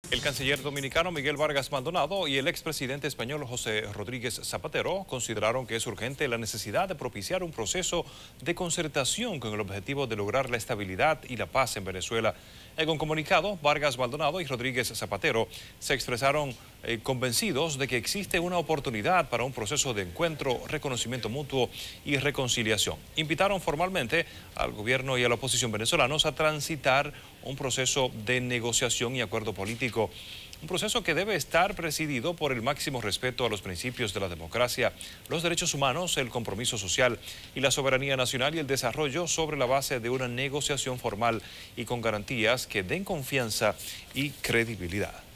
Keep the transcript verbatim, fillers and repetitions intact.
El canciller dominicano Miguel Vargas Maldonado y el expresidente español José Rodríguez Zapatero consideraron que es urgente la necesidad de propiciar un proceso de concertación con el objetivo de lograr la estabilidad y la paz en Venezuela. En un comunicado, Vargas Maldonado y Rodríguez Zapatero se expresaron eh, convencidos de que existe una oportunidad para un proceso de encuentro, reconocimiento mutuo y reconciliación. Invitaron formalmente al gobierno y a la oposición venezolanos a transitar un proceso de negociación y acuerdo político. Un proceso que debe estar presidido por el máximo respeto a los principios de la democracia, los derechos humanos, el compromiso social y la soberanía nacional y el desarrollo sobre la base de una negociación formal y con garantías que den confianza y credibilidad.